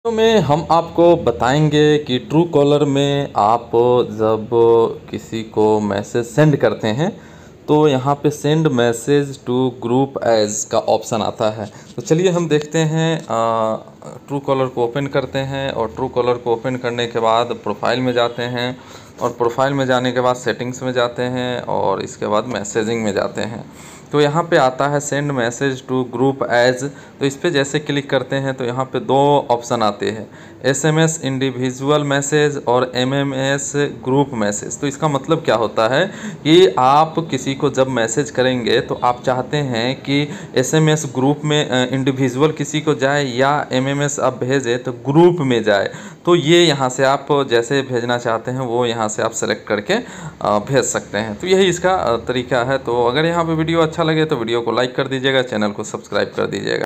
तो में हम आपको बताएंगे कि ट्रू कॉलर में आप जब किसी को मैसेज सेंड करते हैं तो यहाँ पे send message to group as का ऑप्शन आता है। तो चलिए हम देखते हैं, ट्रू कॉलर को ओपन करते हैं और ट्रू कॉलर को ओपन करने के बाद प्रोफाइल में जाते हैं और प्रोफाइल में जाने के बाद सेटिंग्स में जाते हैं और इसके बाद मैसेजिंग में जाते हैं। तो यहाँ पे आता है send message to group as. तो इस पर जैसे क्लिक करते हैं तो यहाँ पे दो ऑप्शन आते हैं, एसएमएस इंडिविजुअल मैसेज और एमएमएस ग्रुप मैसेज। तो इसका मतलब क्या होता है कि आप किसी को जब मैसेज करेंगे तो आप चाहते हैं कि एसएमएस ग्रुप में इंडिविजुअल किसी को जाए या एमएमएस आप भेजें तो ग्रुप में जाए। तो ये यहाँ से आप जैसे भेजना चाहते हैं वो यहाँ से आप सेलेक्ट करके भेज सकते हैं। तो यही इसका तरीका है। तो अगर यहाँ पे वीडियो अच्छा लगे तो वीडियो को लाइक कर दीजिएगा, चैनल को सब्सक्राइब कर दीजिएगा।